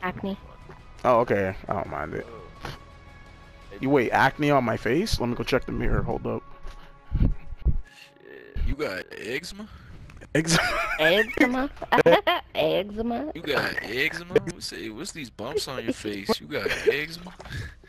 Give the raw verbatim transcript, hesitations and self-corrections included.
Acne. Oh, okay. I don't mind it. You wait, acne on my face? Let me go check the mirror. Hold up. Shit. You got eczema? Ex Eczema. Eczema. You got eczema? What's, what's these bumps on your face? You got eczema?